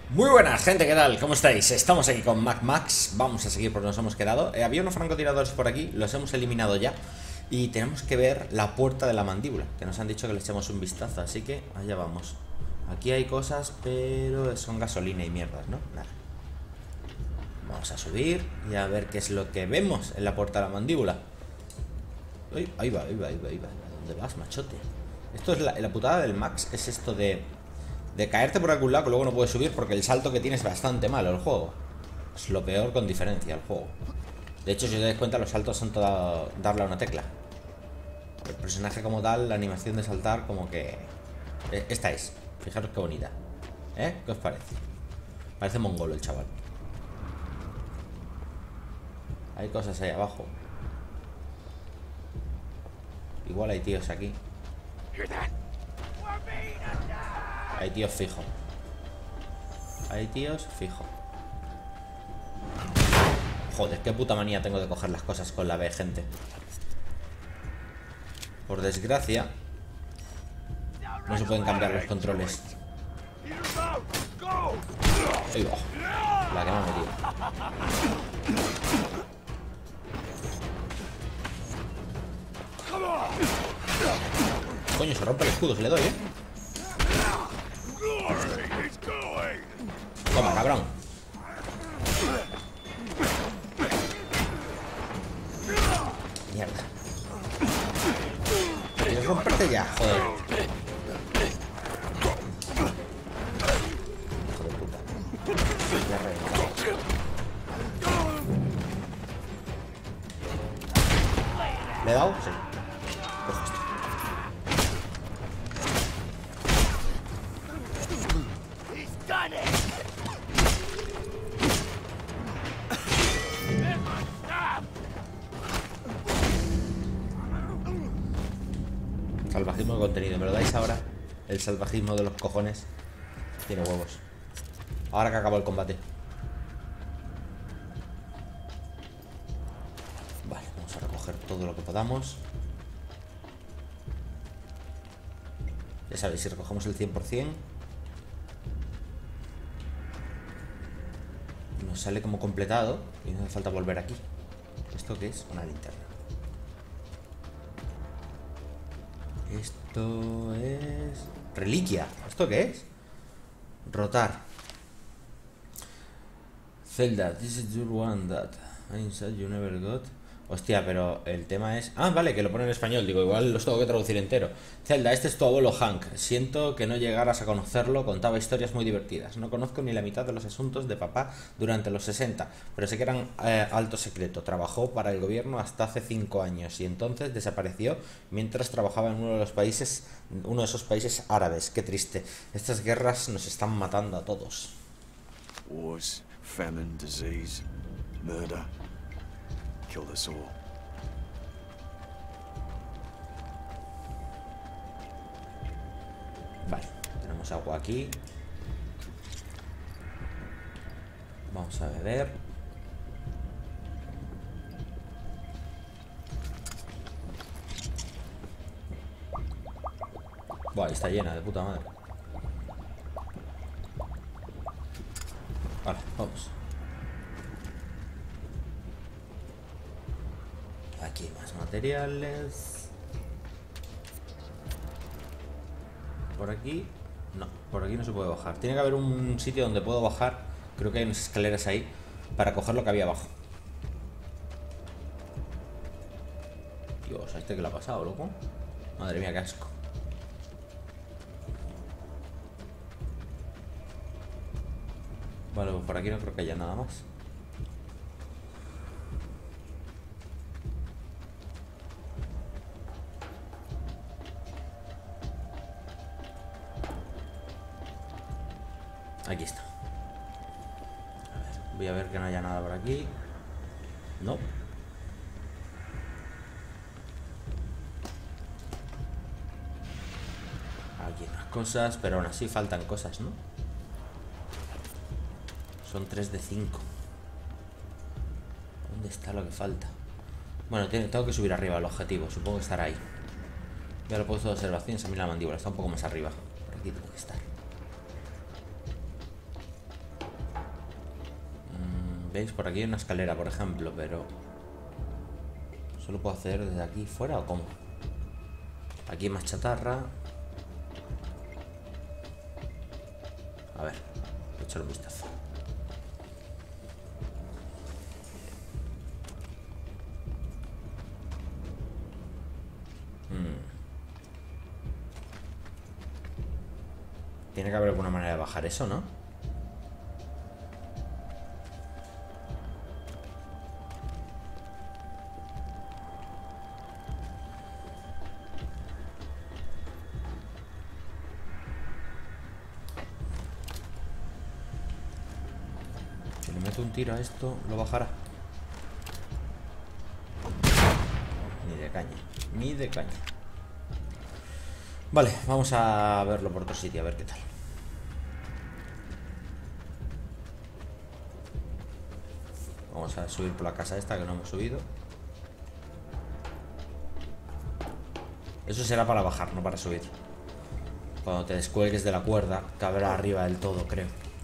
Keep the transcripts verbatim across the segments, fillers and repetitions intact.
Muy buenas, gente, ¿qué tal? ¿Cómo estáis? Estamos aquí con Mac Max. Vamos a seguir por donde nos hemos quedado. eh, Había unos francotiradores por aquí, los hemos eliminado ya. Y tenemos que ver la puerta de la mandíbula, que nos han dicho que le echemos un vistazo. Así que allá vamos. Aquí hay cosas, pero son gasolina y mierdas, ¿no? Nada. Vamos a subir y a ver qué es lo que vemos en la puerta de la mandíbula. Uy, ahí va, ahí va, ahí va, ahí va. ¿A dónde vas, machote? Esto es la, la putada del Max, es esto de... De caerte por algún lado que luego no puedes subir porque el salto que tiene es bastante malo el juego. Es lo peor con diferencia el juego. De hecho, si os dais cuenta, los saltos son toda darle a una tecla. El personaje como tal, la animación de saltar como que... Esta es. Fijaros qué bonita. ¿Eh? ¿Qué os parece? Parece mongolo el chaval. Hay cosas ahí abajo. Igual hay tíos aquí. Hay tíos fijo. Hay tíos fijo. Joder, qué puta manía tengo de coger las cosas con la B, gente. Por desgracia, no se pueden cambiar los controles. Ahí va. La que me ha metido. Coño, se rompe el escudo, se le doy, eh. Toma, cabrón. Mierda. ¿Quieres romperte ya? Joder. Hijo de puta. Me ha reventado. ¿Le he dado? Sí. Coge esto. Salvajismo de contenido, ¿me lo dais ahora? El salvajismo de los cojones tiene huevos. Ahora que acabó el combate. Vale, vamos a recoger todo lo que podamos. Ya sabéis, si recogemos el cien por cien nos sale como completado y no hace falta volver aquí. ¿Esto qué es? Una linterna. Esto es... Reliquia. ¿Esto qué es? Rotar. Zelda, this is your one that inside you never got. Hostia, pero el tema es... Ah, vale, que lo pone en español. Digo, igual los tengo que traducir entero. Zelda, este es tu abuelo Hank. Siento que no llegaras a conocerlo. Contaba historias muy divertidas. No conozco ni la mitad de los asuntos de papá durante los sesenta, pero sé que eran eh, alto secreto. Trabajó para el gobierno hasta hace cinco años y entonces desapareció mientras trabajaba en uno de los países, uno de esos países árabes. Qué triste. Estas guerras nos están matando a todos. Wars, famine, disease, murder. Killed us all. Vale, tenemos agua aquí. Vamos a beber. Buah, está llena de puta madre. Vale, vamos. Aquí hay más materiales. Por aquí... No, por aquí no se puede bajar. Tiene que haber un sitio donde puedo bajar. Creo que hay unas escaleras ahí para coger lo que había abajo. Dios, ¿a este qué le ha pasado, loco? Madre mía, qué asco. Vale, pues por aquí no creo que haya nada más. Aquí está. A ver, voy a ver que no haya nada por aquí. No. Aquí hay unas cosas, pero aún así faltan cosas, ¿no? Son tres de cinco. ¿Dónde está lo que falta? Bueno, tengo que subir arriba al objetivo. Supongo que estará ahí. Ya lo he puesto de observación. A mí la mandíbula está un poco más arriba. Por aquí tiene que estar. ¿Veis? Por aquí hay una escalera, por ejemplo, pero... ¿Solo puedo hacer desde aquí fuera o cómo? Aquí hay más chatarra. A ver, voy a echar un vistazo. Hmm. Tiene que haber alguna manera de bajar eso, ¿no? Si le meto un tiro a esto, lo bajará. Ni de caña, ni de caña. Vale, vamos a verlo por otro sitio, a ver qué tal. Vamos a subir por la casa esta que no hemos subido. Eso será para bajar, no para subir. Cuando te descuelgues de la cuerda, cabrá arriba del todo, creo.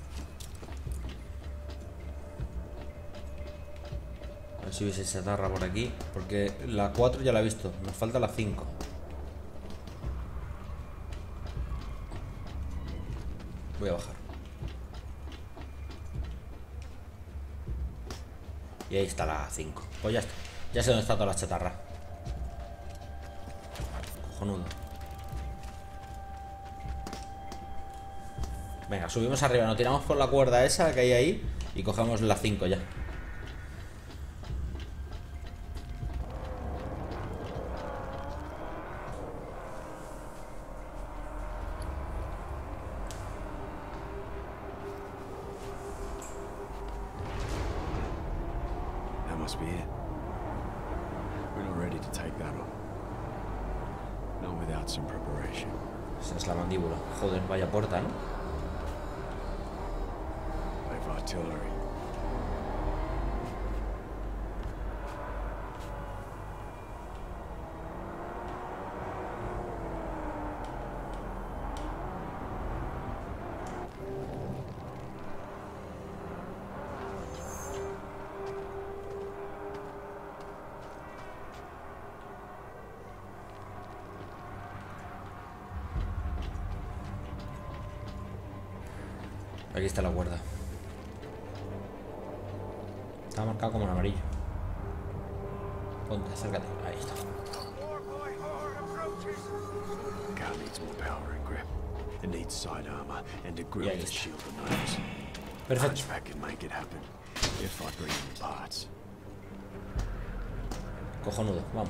A ver si hubiese chatarra por aquí. Porque la cuatro ya la he visto. Nos falta la cinco. Voy a bajar. Y ahí está la cinco. Pues ya está. Ya sé dónde está toda la chatarra. Cojonudo. Venga, subimos arriba. Nos tiramos por la cuerda esa que hay ahí. Y cogemos la cinco ya. Must be it. We're not ready to take that on. Not without some preparation. Esa es la mandíbula. Joder, vaya puerta, ¿no? Wave artillery. Aquí está la cuerda. Está marcado como en amarillo. Ponte, acércate. Ahí está. Cow needs more power and grip. It needs side armor and a Y grill ahí to está. shield the nose. Perfecto. Hunchback can make it happen if I bring in the parts. Cojonudo, vamos.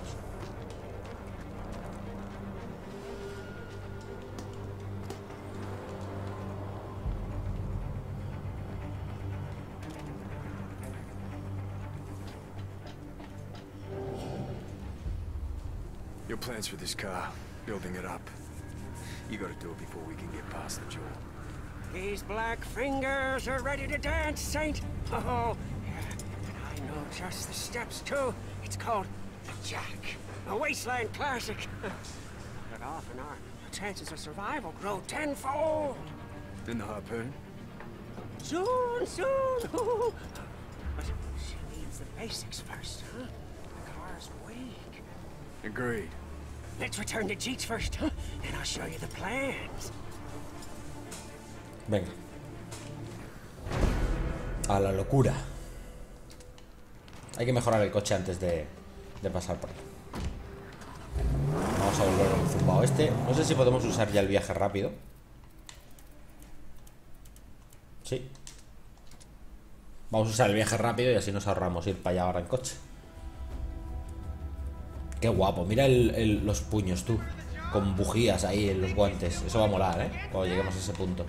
Your plans for this car, building it up. You gotta do it before we can get past the jaw. These black fingers are ready to dance, Saint. Oh, yeah. And I know just the steps, too. It's called the Jack, a wasteland classic. But often our chances of survival grow tenfold. Then the harpoon? Soon, soon. But she needs the basics first, huh? The car's weak. Agreed. Let's return to Jeets first, huh? And I'll show you the plans. Venga. A la locura. Hay que mejorar el coche antes de, de pasar por ahí. Vamos a volver al zumbao este. No sé si podemos usar ya el viaje rápido. Sí. Vamos a usar el viaje rápido y así nos ahorramos ir para allá ahora en coche. Qué guapo. Mira el, el, los puños, tú. Con bujías ahí en los guantes. Eso va a molar, ¿eh? Cuando lleguemos a ese punto.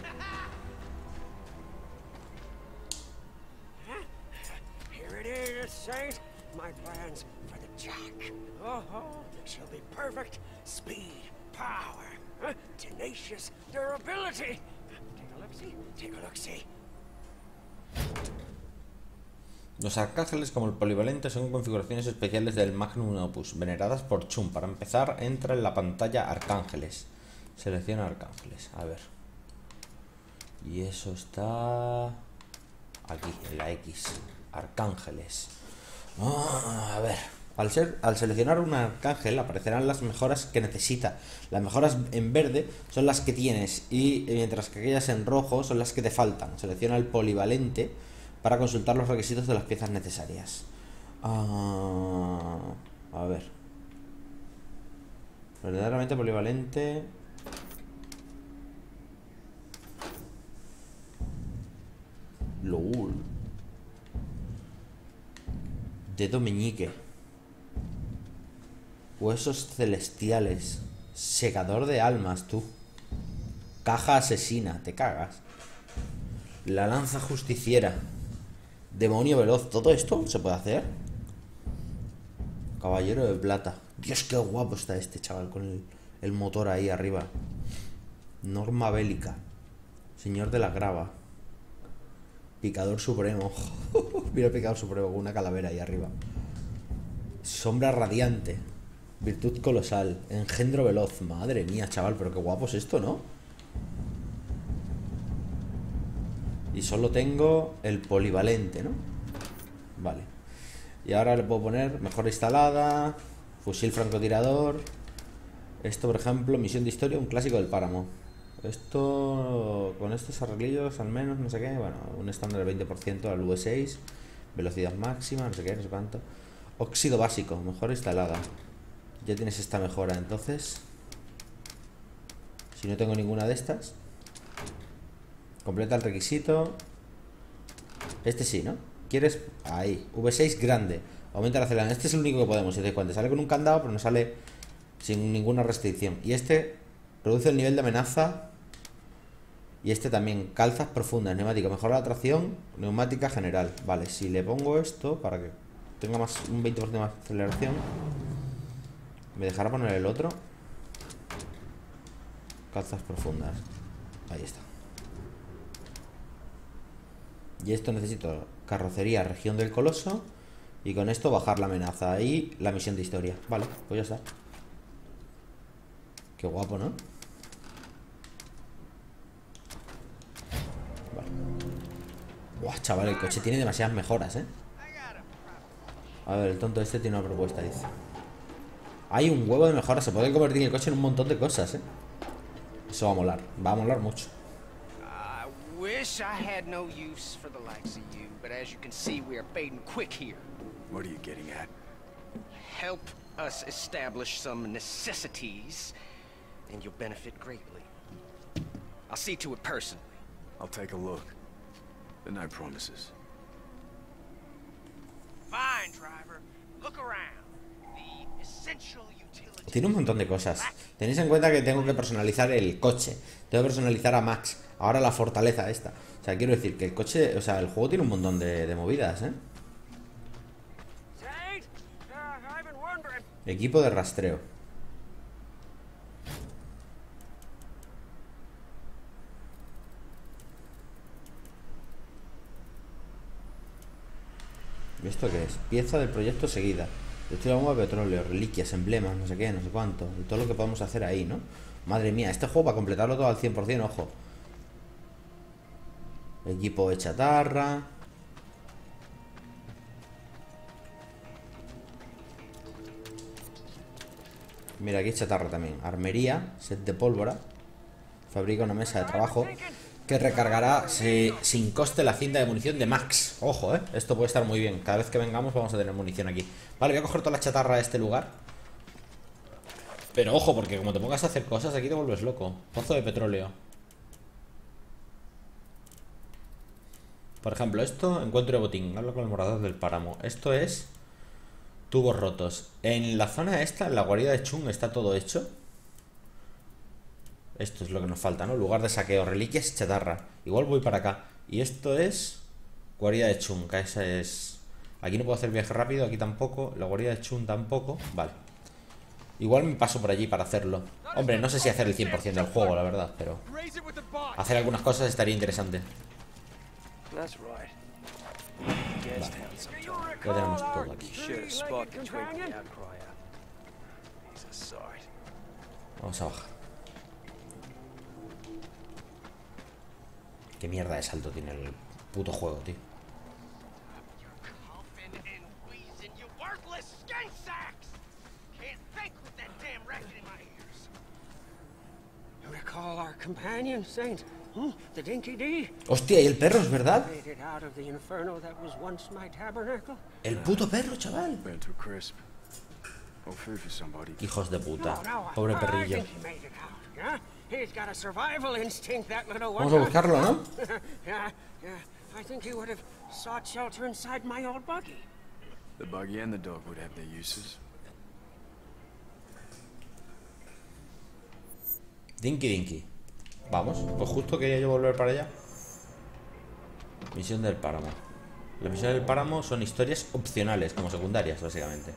Here it is, Saint. My plans for the Jack. Oh, she'll be perfect. Speed, power, huh? Tenacious durability. Take a look-see. Take a look-see. Los arcángeles como el polivalente son configuraciones especiales del Magnum Opus, veneradas por Chum. Para empezar, entra en la pantalla arcángeles. Selecciona arcángeles. A ver. Y eso está... aquí, en la X. Arcángeles. Oh, a ver. Al, ser, al seleccionar un arcángel aparecerán las mejoras que necesita. Las mejoras en verde son las que tienes y mientras que aquellas en rojo son las que te faltan. Selecciona el polivalente para consultar los requisitos de las piezas necesarias. Uh, a ver. Verdaderamente polivalente. LOL. Dedo meñique. Huesos celestiales. Segador de almas, tú. Caja asesina, te cagas. La lanza justiciera. Demonio veloz. ¿Todo esto se puede hacer? Caballero de plata. Dios, qué guapo está este chaval con el, el motor ahí arriba. Norma bélica. Señor de la grava. Picador supremo. Mira el picador supremo con una calavera ahí arriba. Sombra radiante. Virtud colosal. Engendro veloz. Madre mía, chaval, pero qué guapo es esto, ¿no? Y solo tengo el polivalente, ¿no? Vale. Y ahora le puedo poner mejora instalada. Fusil francotirador. Esto, por ejemplo, misión de historia, un clásico del páramo. Esto, con estos arreglillos al menos, no sé qué. Bueno, un estándar del veinte por ciento al V seis. Velocidad máxima, no sé qué, no sé cuánto. Óxido básico, mejora instalada. Ya tienes esta mejora, entonces si no tengo ninguna de estas, completa el requisito. Este sí, ¿no? ¿Quieres? Ahí, V seis grande. Aumenta la aceleración. Este es el único que podemos, si te das cuenta. Sale con un candado, pero no sale sin ninguna restricción. Y este reduce el nivel de amenaza. Y este también, calzas profundas, neumática, mejora la tracción, neumática general. Vale, si le pongo esto para que tenga más un veinte por ciento más de aceleración, me dejará poner el otro. Calzas profundas. Ahí está. Y esto necesito carrocería, región del coloso. Y con esto bajar la amenaza y la misión de historia. Vale, pues ya está. Qué guapo, ¿no? Vale. Buah, chaval, el coche tiene demasiadas mejoras, ¿eh? A ver, el tonto este tiene una propuesta, dice. Hay un huevo de mejoras. Se puede convertir el coche en un montón de cosas, ¿eh? Eso va a molar. Va a molar mucho. I wish I had no use for the likes of you, but as you can see, we are fading quick here. What are you getting at? Help us establish some necessities, and you'll benefit greatly. I'll see to it personally. I'll take a look. The night promises. Fine, driver. Look around. The essential utilities. Tiene un montón de cosas. Tenéis en cuenta que tengo que personalizar el coche. Tengo que personalizar a Max. Ahora la fortaleza esta. O sea, quiero decir que el coche... O sea, el juego tiene un montón de, de movidas, ¿eh? Equipo de rastreo. ¿Y esto qué es? Pieza del proyecto seguida. Estoy la bomba de petróleo, reliquias, emblemas, no sé qué, no sé cuánto. Y todo lo que podemos hacer ahí, ¿no? Madre mía, este juego para completarlo todo al cien por cien, ojo. Equipo de chatarra. Mira, aquí chatarra también. Armería, set de pólvora. Fabrica una mesa de trabajo que recargará si, sin coste la cinta de munición de Max. Ojo, eh. Esto puede estar muy bien. Cada vez que vengamos vamos a tener munición aquí. Vale, voy a coger toda la chatarra de este lugar. Pero ojo, porque como te pongas a hacer cosas, aquí te vuelves loco. Pozo de petróleo. Por ejemplo, esto, encuentro de botín. Hablo con el morador del páramo. Esto es tubos rotos. En la zona esta, en la guarida de Chung, está todo hecho. Esto es lo que nos falta, ¿no? Lugar de saqueo, reliquias y chatarra. Igual voy para acá. Y esto es guarida de Chung, que esa es... Aquí no puedo hacer viaje rápido, aquí tampoco. La guarida de Chung tampoco. Vale. Igual me paso por allí para hacerlo. Hombre, no sé si hacer el cien por ciento del juego, la verdad, pero hacer algunas cosas estaría interesante. Vale. Ya tenemos todo aquí. Vamos a bajar. Qué mierda de salto tiene el puto juego, tío. recall our companion, Saint? Hmm? The Dinky D? Hostia, ¿y el perro es verdad? Made it out of the inferno that was once my tabernacle? El puto perro, chaval. Been too crisp. No food for somebody. Hijos de puta. No, no, Pobre I perrillo. think he made it out, yeah? He's got a survival instinct, that little one. Vamos a buscarlo, ¿no? yeah, yeah. I think he would have sought shelter inside my old buggy. The buggy and the dog would have their uses. Dinky Dinky. Vamos, pues justo quería yo volver para allá. Misión del páramo. Las misiones del páramo son historias opcionales, como secundarias, básicamente.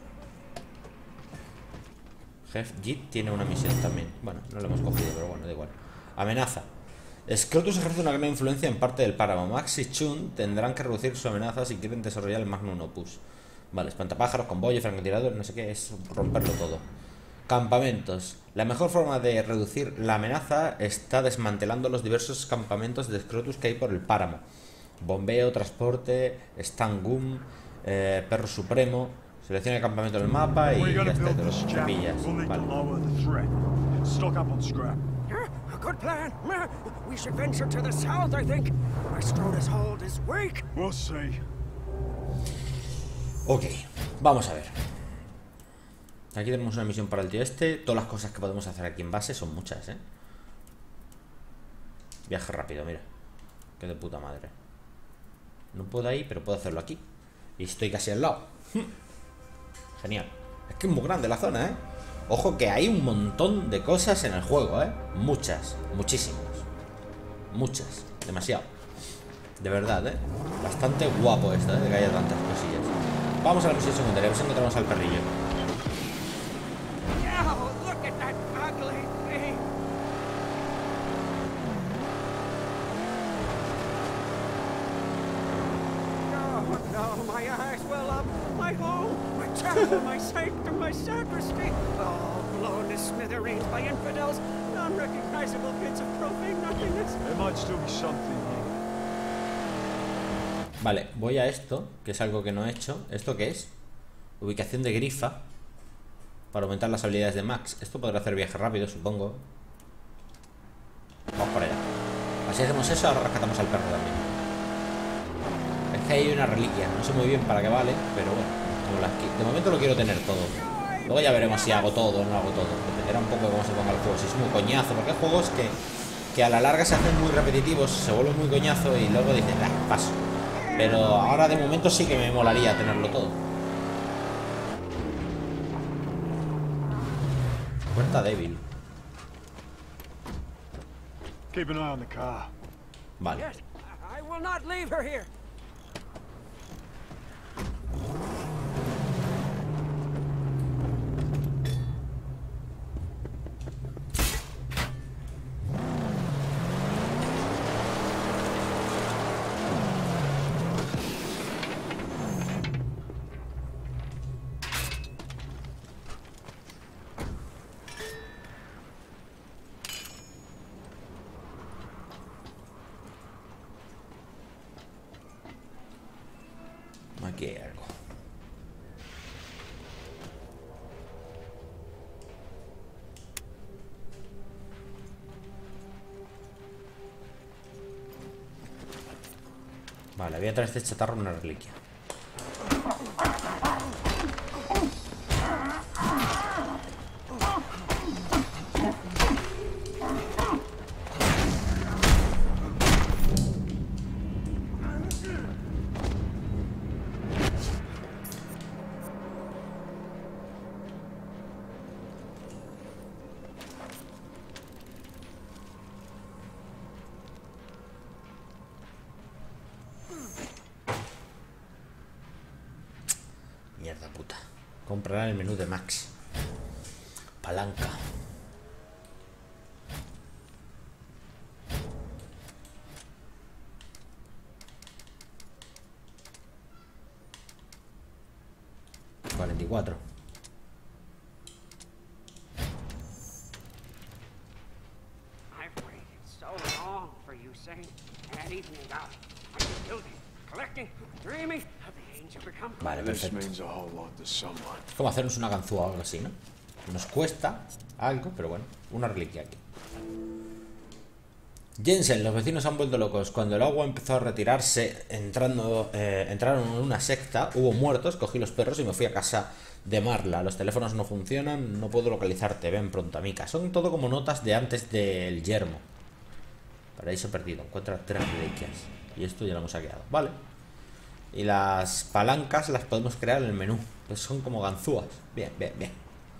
Jeff Jit tiene una misión también. Bueno, no lo hemos cogido, pero bueno, da igual. Amenaza. Scrotus ejerce una gran influencia en parte del páramo. Max y Chun tendrán que reducir su amenaza si quieren desarrollar el Magnum Opus. Vale, espantapájaros, convoyo, francotirador, no sé qué, es romperlo todo. Campamentos. La mejor forma de reducir la amenaza está desmantelando los diversos campamentos de Scrotus que hay por el páramo. Bombeo, transporte, Stangum, eh, Perro Supremo. Selecciona el campamento del mapa y ya está, te los pillas. Vale. A good plan. We should venture to the south, I think. My Scrotus hold is weak. We'll see. Ok, vamos a ver. Aquí tenemos una misión para el tío este. Todas las cosas que podemos hacer aquí en base son muchas, ¿eh? Viaje rápido, mira. Qué de puta madre. No puedo ir, pero puedo hacerlo aquí. Y estoy casi al lado. Genial. Es que es muy grande la zona, ¿eh? Ojo que hay un montón de cosas en el juego, ¿eh? Muchas, muchísimas. Muchas, demasiado. De verdad, ¿eh? Bastante guapo esto, ¿eh? De que haya tantas cosillas. Vamos a la misión secundaria, a ver si encontramos al perrillo. Oh, look at that ugly thing. No, no, my eyes well up. My home, my chapel, my sanctum, my sacristy. All blown to smithereens by infidels. Non-recognizable bits of profane nothingness. There might still be something here. Vale, voy a esto, que es algo que no he hecho. ¿Esto qué es? Ubicación de grifa. Para aumentar las habilidades de Max. Esto podrá hacer viaje rápido, supongo. Vamos por allá. Así hacemos eso, ahora rescatamos al perro también. Es que hay una reliquia. No sé muy bien para qué vale, pero bueno. Como las que... De momento lo quiero tener todo. Luego ya veremos si hago todo o no hago todo. Dependerá un poco de cómo se ponga el juego. Si es muy coñazo, porque hay juegos que, que a la larga se hacen muy repetitivos, se vuelven muy coñazo y luego dices, ah, paso. Pero ahora de momento sí que me molaría tenerlo todo. Puerta débil. Keep an eye on the car. Vale. Yes, I will not leave her here. Aquí hay algo. Vale, voy a traer este chatarro una reliquia. Mierda puta. Comprar el menú de Max. Palanca. cuarenta y cuatro. I've waited so long for you, Saint. And evening out. I've been building, collecting, dreaming of the age of become. Vale, This perfecto. means a whole lot to someone. Es como hacernos una ganzúa o algo así, ¿no? Nos cuesta algo, pero bueno, una reliquia aquí. Jensen, los vecinos han vuelto locos. Cuando el agua empezó a retirarse, entrando, eh, entraron en una secta, hubo muertos, cogí los perros y me fui a casa de Marla. Los teléfonos no funcionan, no puedo localizarte, ven pronto a Mika. Son todo como notas de antes del yermo. Paraíso perdido, encuentra tres reliquias. Y esto ya lo hemos saqueado, vale. Y las palancas las podemos crear en el menú. Pues son como ganzúas. Bien, bien, bien.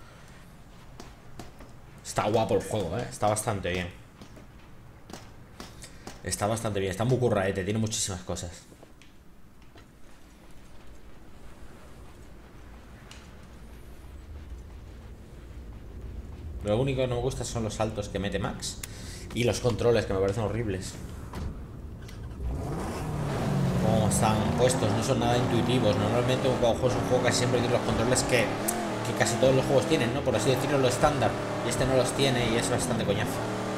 Está guapo el juego, eh. Está bastante bien. Está bastante bien, está muy curraete, tiene muchísimas cosas. Lo único que no me gusta son los saltos que mete Max y los controles, que me parecen horribles. Como están puestos, no son nada intuitivos. Normalmente un juego es un juego que siempre tiene los controles que, que casi todos los juegos tienen, ¿no? Por así decirlo, lo estándar. Y este no los tiene y es bastante coñazo.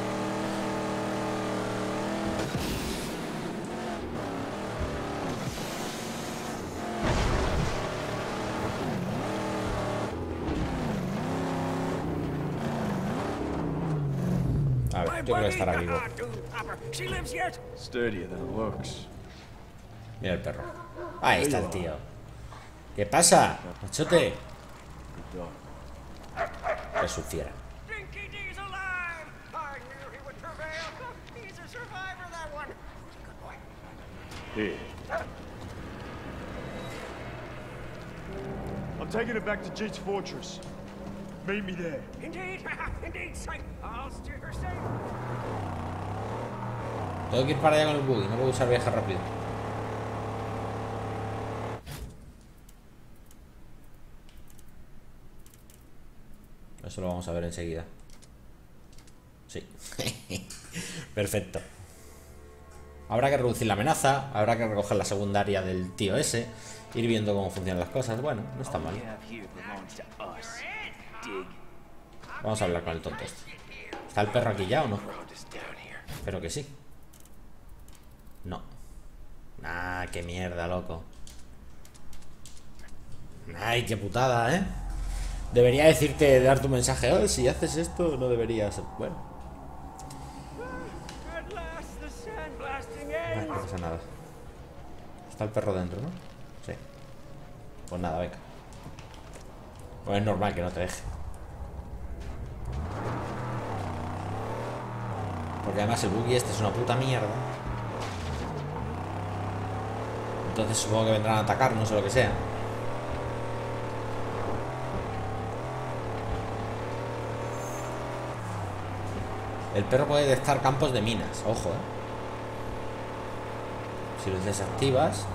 A ver, yo creo que estará vivo. Sturdier than it looks. Mira el perro. Ahí está el tío. ¿Qué pasa, machote? Good dog. Que sufiera. Dinky D's alive! I knew he would prevail. He's a survivor, that one. Good boy. Here. I'm taking it back to Jeet's fortress. Meet me there. Indeed, indeed, Saint. I'll steer her safe. Tengo que ir para allá con el buggy, no puedo usar viaje rápido. Eso lo vamos a ver enseguida. Sí. Perfecto. Habrá que reducir la amenaza, habrá que recoger la secundaria del tío ese, ir viendo cómo funcionan las cosas. Bueno, no está mal. Vamos a hablar con el tonto este. ¿Está el perro aquí ya o no? Espero que sí. No. Ah, qué mierda, loco. Ay, qué putada, ¿eh? Debería decirte, dar tu mensaje. Oh, si haces esto, no deberías. Bueno. No, no pasa nada. Está el perro dentro, ¿no? Sí. Pues nada, venga. Pues es normal que no te deje. Porque además el buggy este es una puta mierda. Entonces supongo que vendrán a atacarnos o lo que sea. El perro puede detectar campos de minas, ojo, eh. Si los desactivas.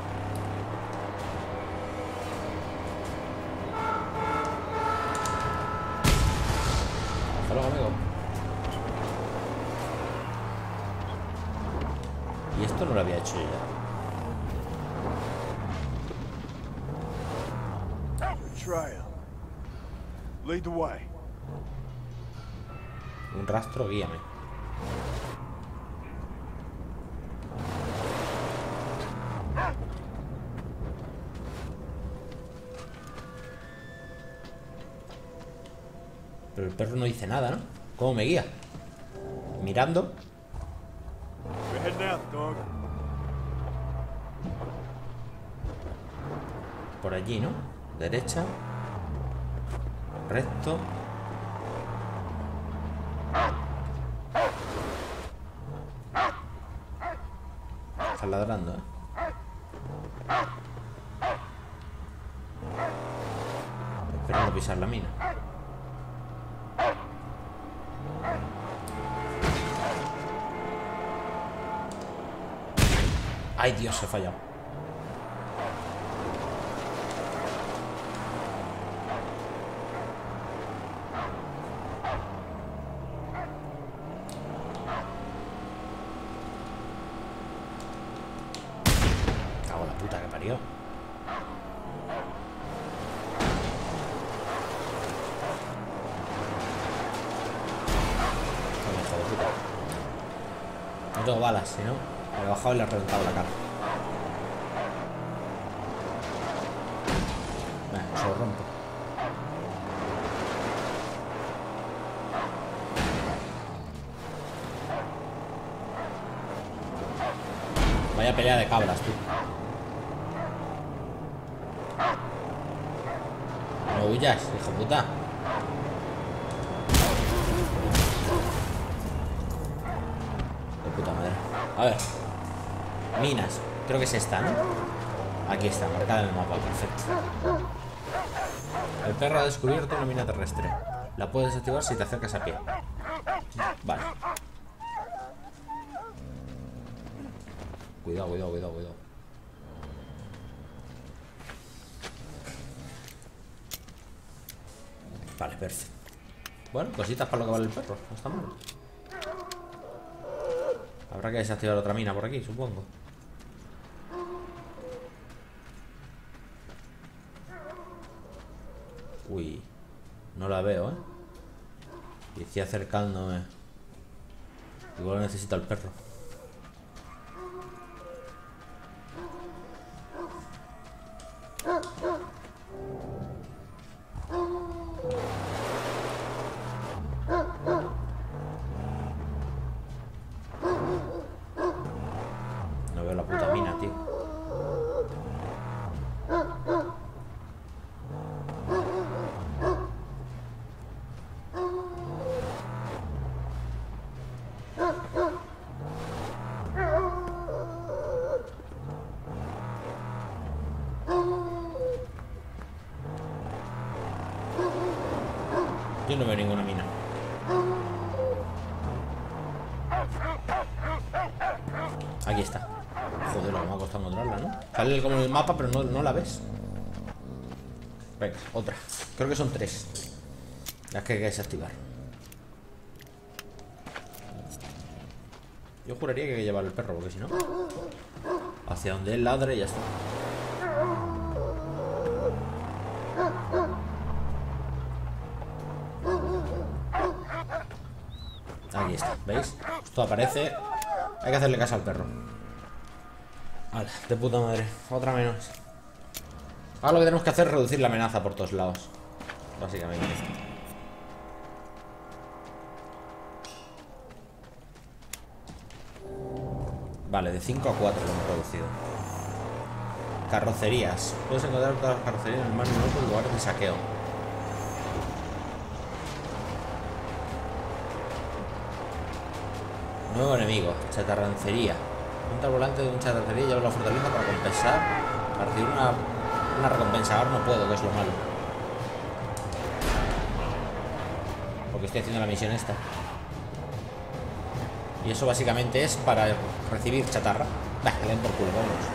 Hasta luego, amigo. Y esto no lo había hecho yo ya. Trail. Lead the way. Un rastro, guíame. Pero el perro no dice nada, ¿no? ¿Cómo me guía? Mirando. We're heading out, dog. Por allí, ¿no? Derecha. Recto. Está ladrando, ¿eh? Espero no pisar la mina. Ay, Dios, he fallado. Cago en la puta que parió. Joder, hijo de puta. No tengo balas, si no, me he bajado y le he reventado la cara. Venga, se lo rompo. Vaya pelea de cabras, tú. No huyas, hijo puta. De puta madre. A ver. Minas. Creo que es esta, ¿no? Aquí está, marcada en el mapa, perfecto. El perro ha descubierto una mina terrestre. La puedes desactivar si te acercas a pie. Vale. Cuidado, cuidado, cuidado, cuidado. Vale, perfecto. Bueno, cositas para lo que vale el perro. No está mal. Habrá que desactivar otra mina por aquí, supongo. Uy, no la veo, ¿eh? Y estoy acercándome. Igual necesito al perro. No veo la puta mina, tío. Yo no veo ninguna mina. Aquí está. Joder, lo que me ha costado encontrarla, ¿no? Sale como en el mapa, pero no, no la ves. Venga, otra. Creo que son tres las que hay que desactivar. Yo juraría que hay que llevar el perro, porque si no, hacia donde él ladre y ya está. Aquí está, ¿veis? Esto aparece. Hay que hacerle caso al perro. Vale, de puta madre. Otra menos. Ahora lo que tenemos que hacer es reducir la amenaza por todos lados. Básicamente. Vale, de cinco a cuatro lo hemos reducido. Carrocerías. Puedes encontrar todas las carrocerías en el mar en otros lugares de saqueo. Nuevo enemigo, chatarrancería. Junta al volante de un chatarrancería y lleva la fortaleza para compensar. Para recibir una, una recompensa. Ahora no puedo, que es lo malo. Porque estoy haciendo la misión esta. Y eso básicamente es para recibir chatarra. Bah, que le den por culo, vamos.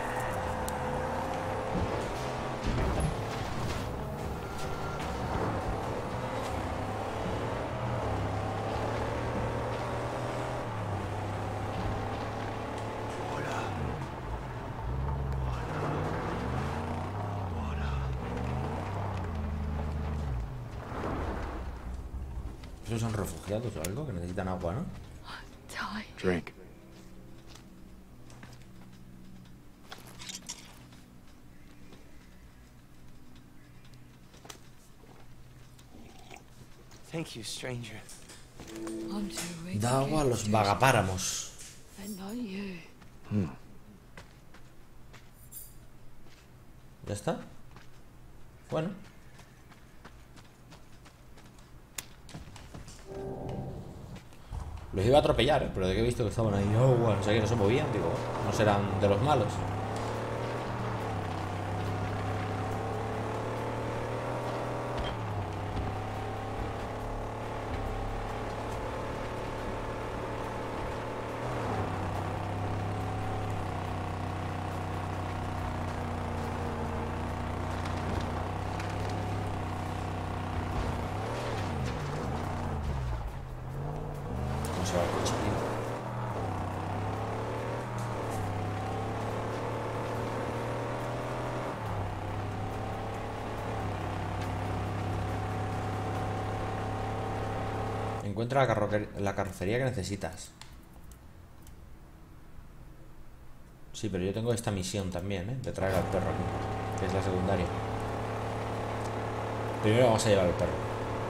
¿Esos son refugiados o algo? Que necesitan agua, ¿no? Drink. Thank you, stranger. I'm too weak Da to agua a get los to vagapáramos. and not you. Hmm. ¿Ya está? Bueno. Los iba a atropellar, ¿eh? Pero de que he visto que estaban ahí, oh, bueno, no sé qué, no se movían, digo, no serán de los malos. ¿Cómo se va el coche, tío? Encuentra la, carrocer- la carrocería que necesitas. Sí, pero yo tengo esta misión también, ¿eh? De traer al perro aquí, que es la secundaria. Primero vamos a llevar al perro.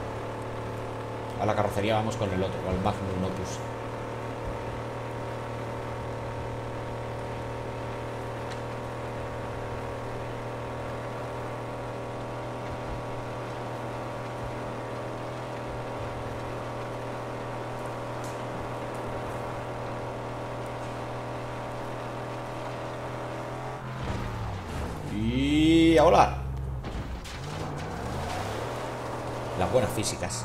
A la carrocería vamos con el otro, con el Magnum Opus. Y a volar. Las buenas físicas.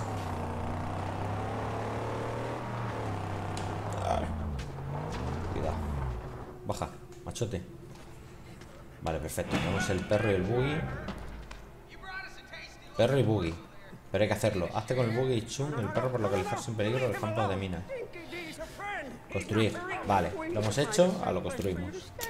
Vale. Cuidado. Baja, machote. Vale, perfecto. Tenemos el perro y el buggy. Perro y buggy. Pero hay que hacerlo. Hazte con el buggy y chung el perro por localizar sin peligro los campos de minas. Construir. Vale, lo hemos hecho. A lo construimos.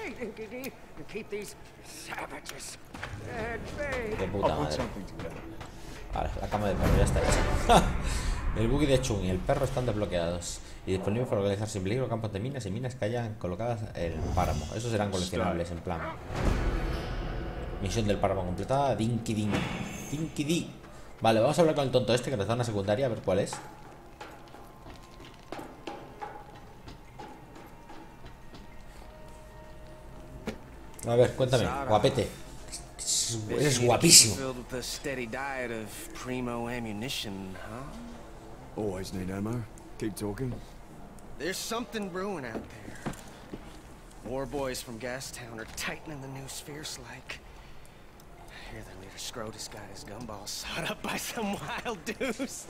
De puta madre. Vale, la cama de perro ya está hecha. El buggy de chung y el perro están desbloqueados y disponibles para localizar sin peligro campos de minas y minas que hayan colocadas en el páramo. Esos serán coleccionables en plan. Misión del páramo completada. Dinky din. Dinky di. Vale, vamos a hablar con el tonto este que nos da una secundaria, a ver cuál es. A ver, cuéntame, guapete. Eres guapísimo. Always need ammo. Keep talking. There's something brewing out there. War boys from Gastown are tightening the noose fierce like. I hear the leader Scrotus got his gumballs sawed up by some wild dudes.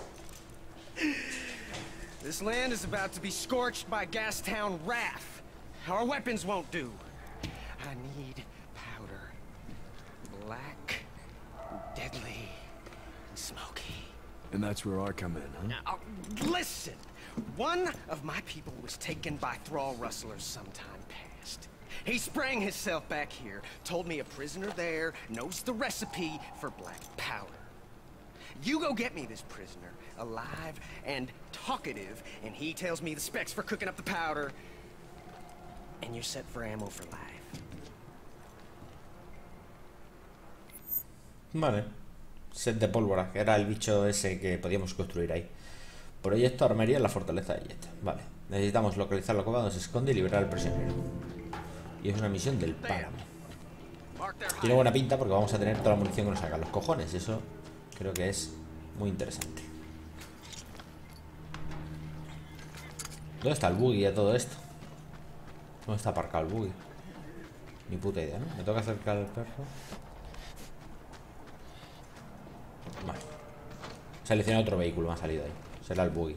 This land is about to be scorched by Gastown wrath. Our weapons won't do. I need powder. Black, deadly, and smoky. And that's where I come in, huh? Now, listen! One of my people was taken by thrall rustlers sometime past. He sprang himself back here, told me a prisoner there knows the recipe for black powder. You go get me this prisoner, alive and talkative, and he tells me the specs for cooking up the powder, and you're set for ammo for life. Vale. Set de pólvora, que era el bicho ese que podíamos construir ahí. Proyecto armería en la fortaleza de Jet. Vale. Necesitamos localizar la cueva donde se esconde y liberar al prisionero. Y es una misión del páramo. Tiene buena pinta porque vamos a tener toda la munición que nos sacan los cojones. Eso creo que es muy interesante. ¿Dónde está el buggy de todo esto? ¿Dónde está aparcado el buggy? Ni puta idea, ¿no? Me toca acercar al perro. Vale. Selecciona otro vehículo, me ha salido ahí. Será el buggy.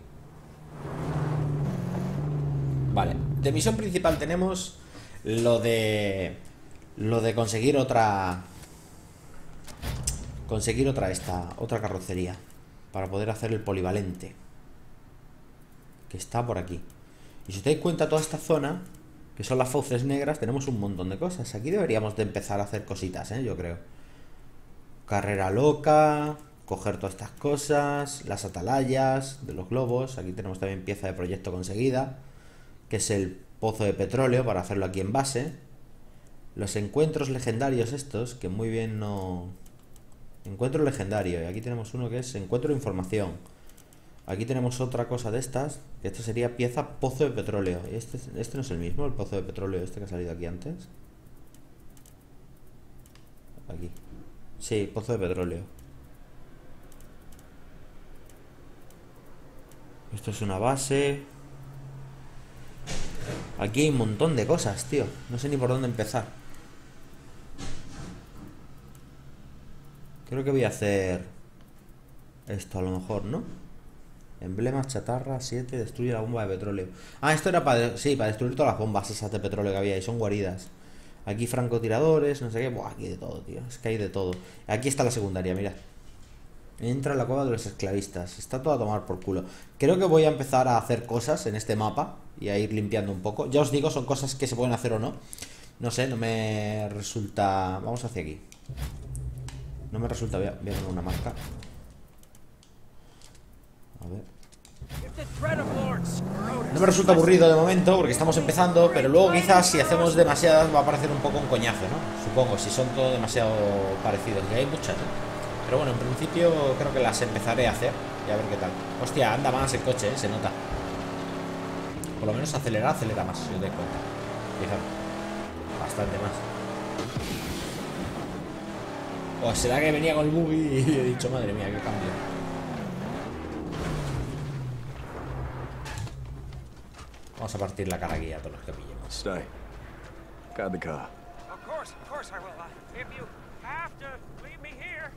Vale. De misión principal tenemos lo de... Lo de conseguir otra... Conseguir otra esta... Otra carrocería. Para poder hacer el polivalente. Que está por aquí. Y si os dais cuenta, toda esta zona, que son las fauces negras, tenemos un montón de cosas. Aquí deberíamos de empezar a hacer cositas, ¿eh? Yo creo. Carrera loca... Coger todas estas cosas, las atalayas de los globos. Aquí tenemos también pieza de proyecto conseguida, que es el pozo de petróleo para hacerlo aquí en base. Los encuentros legendarios estos, que muy bien no... Encuentro legendario, y aquí tenemos uno que es encuentro de información. Aquí tenemos otra cosa de estas, que esto sería pieza pozo de petróleo. Este, este no es el mismo, el pozo de petróleo este que ha salido aquí antes. Aquí. Sí, pozo de petróleo. Esto es una base. Aquí hay un montón de cosas, tío. No sé ni por dónde empezar. Creo que voy a hacer esto a lo mejor, ¿no? Emblemas, chatarra, siete, destruye la bomba de petróleo. Ah, esto era para... Sí, para destruir todas las bombas esas de petróleo que había ahí. Son guaridas. Aquí francotiradores, no sé qué. Buah, aquí de todo, tío. Es que hay de todo. Aquí está la secundaria, mirad. Entra en la cueva de los esclavistas. Está todo a tomar por culo. Creo que voy a empezar a hacer cosas en este mapa y a ir limpiando un poco. Ya os digo, son cosas que se pueden hacer o no. No sé, no me resulta... Vamos hacia aquí. No me resulta... Voy a, voy a poner una marca. A ver. No me resulta aburrido de momento porque estamos empezando, pero luego quizás si hacemos demasiadas va a parecer un poco un coñazo, ¿no? Supongo, si son todos demasiado parecidos. Y hay muchas, ¿no? Pero bueno, en principio creo que las empezaré a hacer y a ver qué tal. Hostia, anda más el coche, ¿eh? Se nota. Por lo menos acelera, acelera más, si os dais cuenta. Fijaros. Bastante más. O será que venía con el buggy y he dicho, madre mía, qué cambio. Vamos a partir la cara aquí a todos los que pillemos. Stay. Guard the car. Of course, of course. course I will. Uh, if you have to leave me here.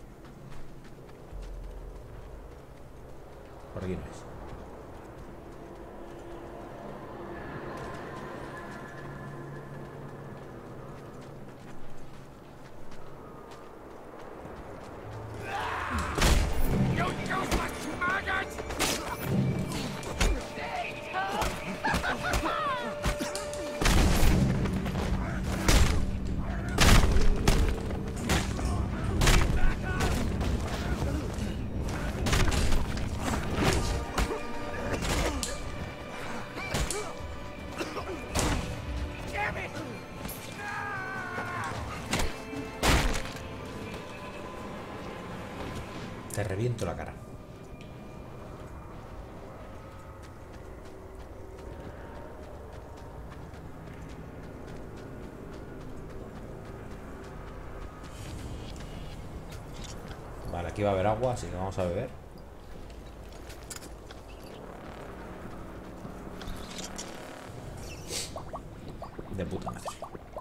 Por aquí no es. Te reviento la cara. Vale, aquí va a haber agua, así que vamos a beber. De puta madre.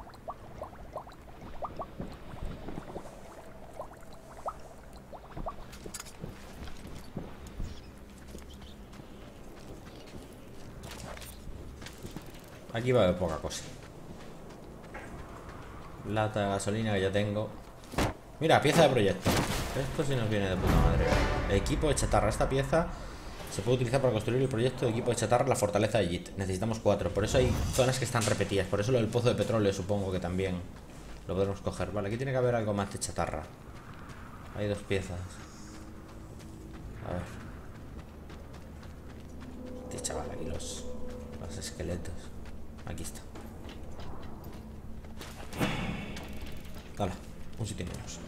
Aquí va a haber poca cosa. Lata de gasolina que ya tengo. Mira, pieza de proyecto. Esto sí nos viene de puta madre. Equipo de chatarra. Esta pieza se puede utilizar para construir el proyecto de equipo de chatarra La Fortaleza de Yit. Necesitamos cuatro. Por eso hay zonas que están repetidas. Por eso lo del pozo de petróleo supongo que también lo podemos coger. Vale, aquí tiene que haber algo más de chatarra. Hay dos piezas. A ver. Este chaval, aquí los, los esqueletos. Aquí está. Hola, un sitio menos.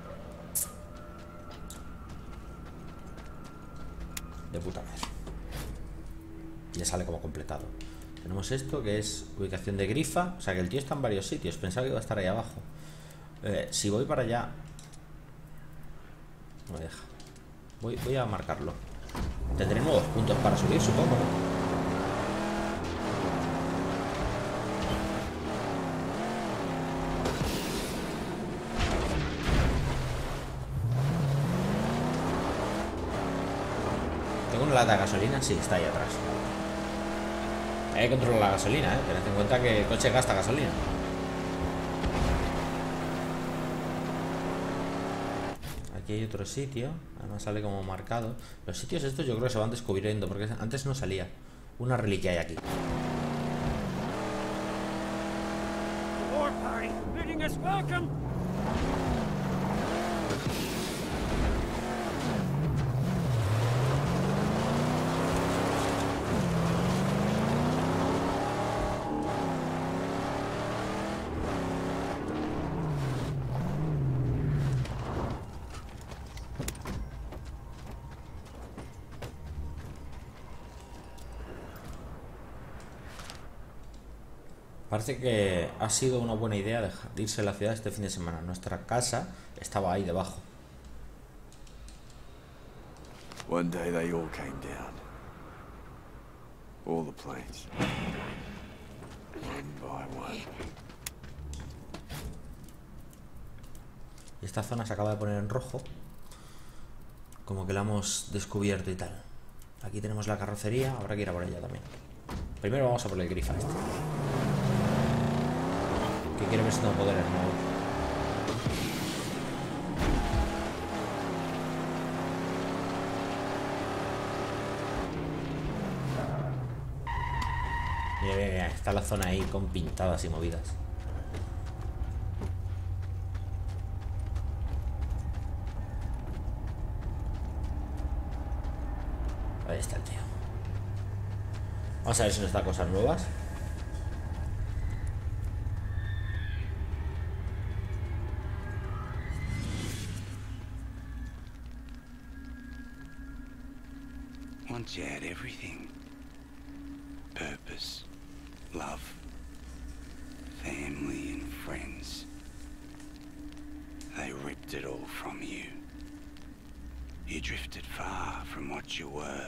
De puta madre. Ya sale como completado. Tenemos esto que es ubicación de grifa. O sea que el tío está en varios sitios. Pensaba que iba a estar ahí abajo. eh, Si voy para allá, no me deja. Voy, voy a marcarlo. Tendré nuevos puntos para subir, supongo, ¿no? ¿Tengo una lata de gasolina? Sí, está ahí atrás. Hay que controlar la gasolina, ¿eh? Tened en cuenta que el coche gasta gasolina. Aquí hay otro sitio. Además sale como marcado. Los sitios estos yo creo que se van descubriendo, porque antes no salía. Una reliquia hay aquí. War party bidding us welcome. Parece que ha sido una buena idea dejar de irse a la ciudad este fin de semana. Nuestra casa estaba ahí debajo. One day they all came down. All the planes. One by one. Y esta zona se acaba de poner en rojo. Como que la hemos descubierto y tal. Aquí tenemos la carrocería. Habrá que ir a por ella también. Primero vamos a por el grifa este, que quiero ver si tengo poderes nuevos. Mira, mira, mira, está la zona ahí con pintadas y movidas. Ahí está el tío. Vamos a ver si nos da cosas nuevas. Once you had everything. Purpose, love, family and friends. They ripped it all from you. You drifted far from what you were.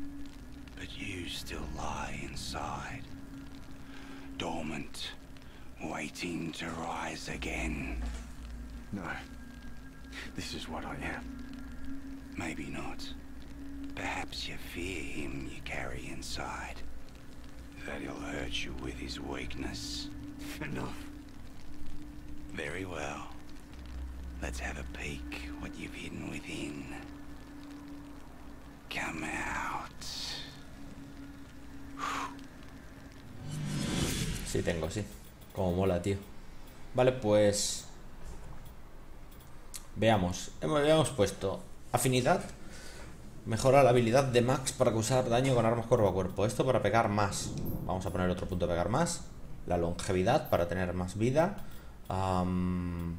But you still lie inside, dormant, Waiting to rise again. No. This is what I am. Maybe not. Perhaps you fear him you carry inside. That he'll hurt you with his weakness. Enough. Very well. Let's have a peek what you've hidden within. Come out. Sí tengo, sí. Como mola, tío. Vale, pues... Veamos. Hemos, hemos puesto afinidad. Mejora la habilidad de Max para causar daño con armas cuerpo a cuerpo. Esto para pegar más. Vamos a poner otro punto de pegar más. La longevidad para tener más vida. Um...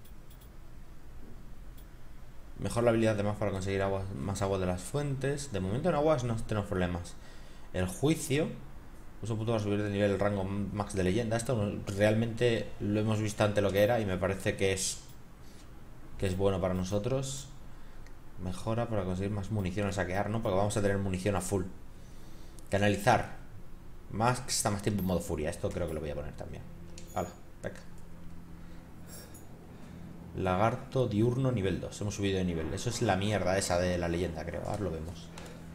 Mejor la habilidad de Max para conseguir agua, más agua de las fuentes. De momento en aguas no tenemos problemas. El juicio. Uso punto para subir de nivel el rango max de leyenda. Esto realmente lo hemos visto ante lo que era y me parece que es que es bueno para nosotros. Mejora para conseguir más munición al saquear, ¿no? Porque vamos a tener munición a full. Canalizar. Max está más tiempo en modo furia. Esto creo que lo voy a poner también. Hala, venga. Lagarto diurno nivel dos. Hemos subido de nivel. Eso es la mierda esa de la leyenda, creo. Ahora lo vemos.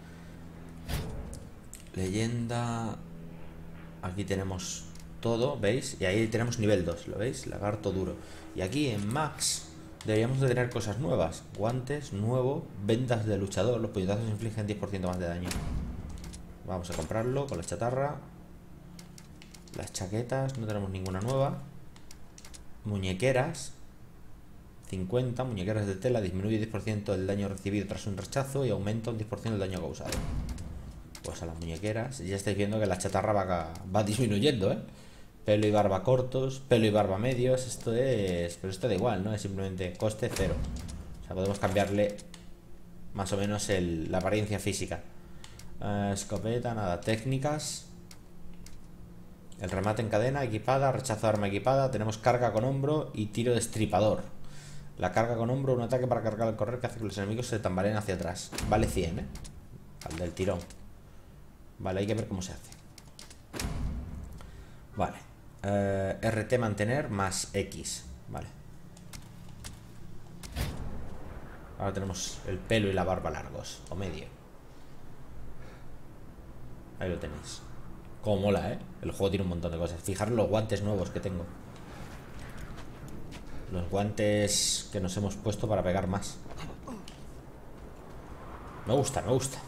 Leyenda. Aquí tenemos todo, ¿veis? Y ahí tenemos nivel dos, ¿lo veis? Lagarto duro. Y aquí en Max deberíamos de tener cosas nuevas. Guantes, nuevo, vendas de luchador. Los puñetazos infligen diez por ciento más de daño. Vamos a comprarlo con la chatarra. Las chaquetas, no tenemos ninguna nueva. Muñequeras cincuenta, muñequeras de tela. Disminuye diez por ciento del daño recibido tras un rechazo y aumenta un diez por ciento del daño causado. Pues a las muñequeras. Ya estáis viendo que la chatarra va, va disminuyendo, ¿eh? Pelo y barba cortos, pelo y barba medios. Esto es... Pero esto da igual, ¿no? Es simplemente coste cero. O sea, podemos cambiarle más o menos el, la apariencia física. uh, Escopeta, nada. Técnicas. El remate en cadena, equipada. Rechazo de arma equipada. Tenemos carga con hombro y tiro destripador. La carga con hombro, un ataque para cargar al correr que hace que los enemigos se tambaleen hacia atrás. Vale cien, ¿eh? Al del tirón. Vale, hay que ver cómo se hace. Vale. uh, R T mantener más X. Vale. Ahora tenemos el pelo y la barba largos. O medio. Ahí lo tenéis. Como mola, ¿eh? El juego tiene un montón de cosas. Fijaros los guantes nuevos que tengo. Los guantes que nos hemos puesto para pegar más. Me gusta, me gusta.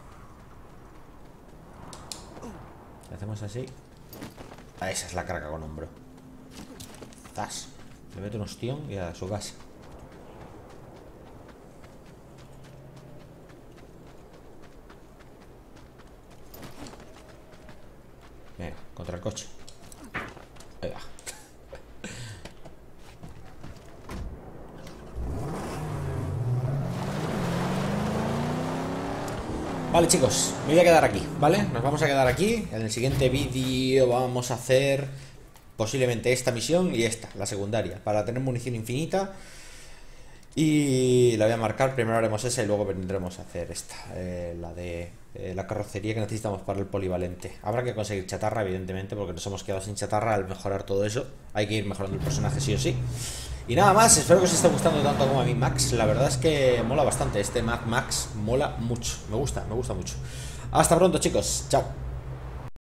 Hacemos así. Ah, esa es la carga con hombro. Zas. Le meto un ostión y a su casa. Venga, contra el coche. Ahí va. Vale, chicos, me voy a quedar aquí, ¿vale? Nos vamos a quedar aquí. En el siguiente vídeo vamos a hacer posiblemente esta misión y esta, la secundaria, para tener munición infinita. Y la voy a marcar, primero haremos esa y luego vendremos a hacer esta, eh, la de eh, la carrocería que necesitamos para el polivalente. Habrá que conseguir chatarra, evidentemente, porque nos hemos quedado sin chatarra. Al mejorar todo eso hay que ir mejorando el personaje sí o sí. Y nada más, espero que os esté gustando tanto como a mí Max. La verdad es que mola bastante, este Mad Max mola mucho. Me gusta, me gusta mucho. Hasta pronto, chicos, chao.